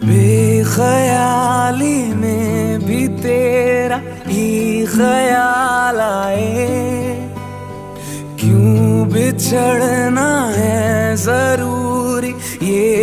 बेख्याली में भी तेरा ही ख्याल आए, क्यों बिछड़ना है जरूरी ये